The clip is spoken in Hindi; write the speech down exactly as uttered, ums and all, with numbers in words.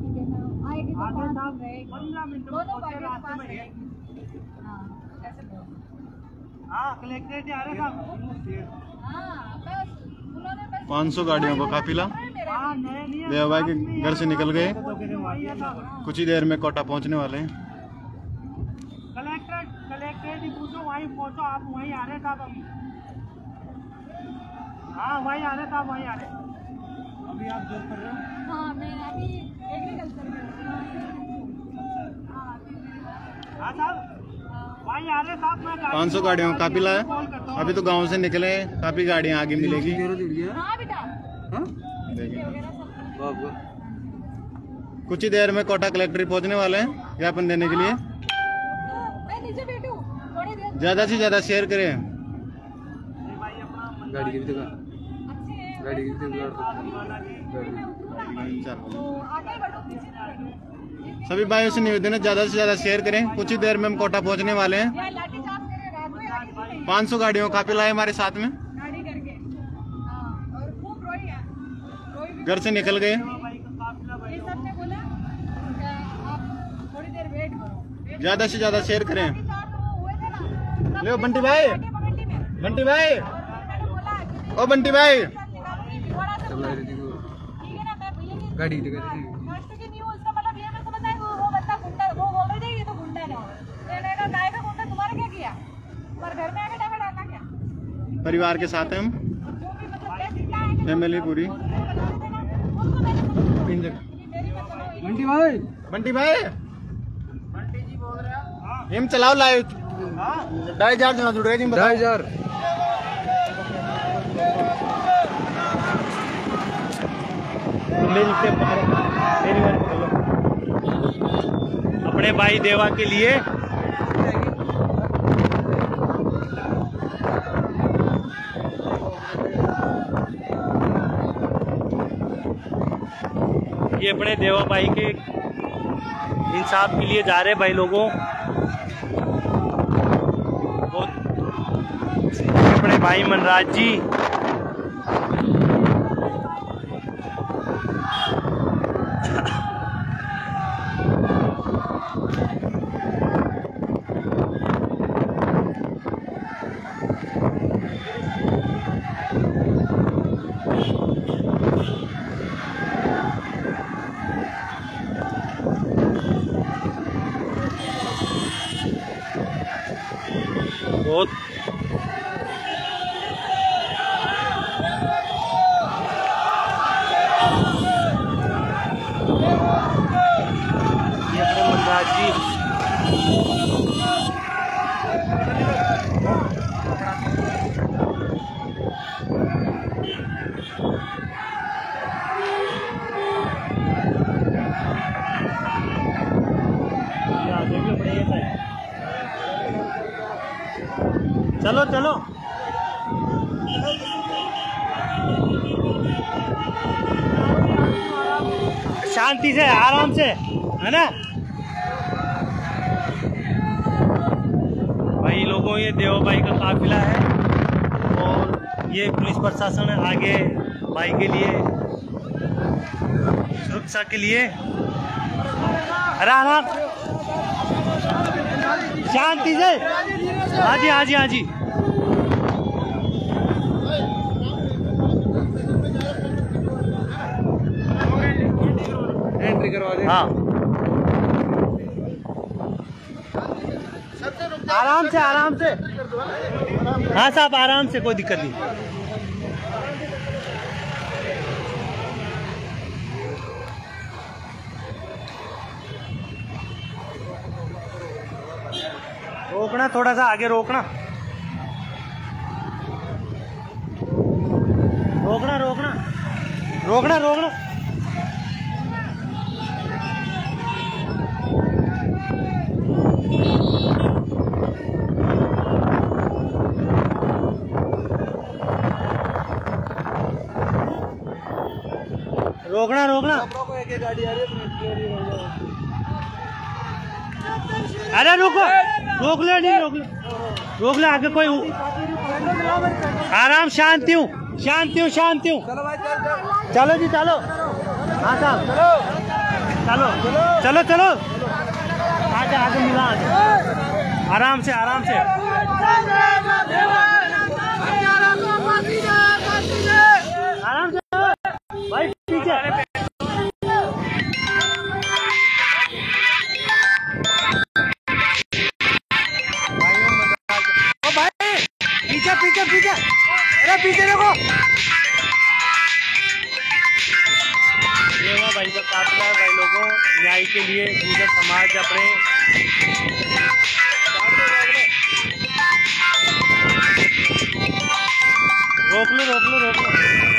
पाँच सौ गाड़ियों का काफिला देवा भाई के घर से निकल गए। कुछ ही देर में कोटा पहुंचने वाले हैं। कलेक्टर कलेक्टर पूछो, वहीं पहुंचो आप, वहीं आ रहे थे अभी। हाँ वहीं आ रहे थे, वहीं आ रहे। अभी आप जॉब कर रहे हो? हाँ मैं अभी एग्रीकल्चर में। हाँ साहब वहीं आ रहे साहब। मैं पाँच सौ गाड़ियों का काफिला है। अभी तो गांव से निकले, काफी गाड़ियां आगे मिलेगी। हाँ बेटा कुछ ही देर में कोटा कलेक्ट्रेट पहुंचने वाले हैं ज्ञापन देने के लिए। मैं नीचे बैठूं थोड़ी देर। ज्यादा से ज्यादा शेयर करें। गाड़ी की भी जगह, गाड़ी की भी जगह। आगे बढ़ो पीछे। सभी भाइयों से निवेदन है ज्यादा से ज्यादा शेयर करें। कुछ ही देर में हम कोटा पहुंचने वाले हैं। पाँच सौ गाड़ियों का काफिला है हमारे साथ में। गाड़ी करके और खूब रोई है, रोई भी। घर से निकल गए। ये सबने बोला आप थोड़ी देर वेट करो। ज्यादा से ज्यादा शेयर करें। हुए थे ना लो बंटी भाई, बंटी भाई, ओ बंटी भाई। ठीक है ना, मैं भैया गाड़ी की जगह फर्स्ट की न्यूज़ का मतलब ये मैं समझ आई वो वो बंदा गुंडा, वो बोल रही थी ये तो गुंडा ना हो। मैंने कहा गाय का गुंडा तुम्हारे क्या किया, पर घर में आके डाका डालना क्या। परिवार के साथ हैं हम, जो भी मतलब क्या चिल्ला है कि फैमिली पूरी। उसको मैंने तीन जगह। मेरी मतलब बंटी भाई, बंटी भाई, हिम चलाओ लाइव। ढाई हजार जना जुड़ गए जी। ढाई हजार। अपने भाई देवा के लिए ये अपने देवा भाई के इंसाफ के लिए जा रहे भाई लोगों। अपने भाई मनराज जी बहुत ये अपने मनराज जी चलो चलो शांति से आराम से, है ना भाई लोगों। ये देवा भाई का काफिला है और ये पुलिस प्रशासन आगे भाई के लिए सुरक्षा के लिए। अरे आराम शांति से। हाँ जी हाँ जी हाँ जी। एंट्री करवा दे। हाँ आराम से आराम से। हाँ साहब आराम से, कोई दिक्कत नहीं। रोकना, थोड़ा सा आगे रोकना, रोकना रोकना रोकना रोकना। रोकना रोकना। अरे रुको, रोक ले, नहीं रोक ले, रोक ले आगे कोई। आराम, शांति हूँ शांति हूँ शांति हूँ। चलो जी चलो। हाँ साहब चलो। चलो चलो चलो आगे आगे मिला आगे। आराम से आराम से आराम से भाई पीछे ओ भाई पीछे पीछे पीछे अरे पीछे देखो ये हुआ भाई का काफिला है भाई लोगों न्याय के लिए गुर्जर समाज अपने रोक लो रोक लो रोक लो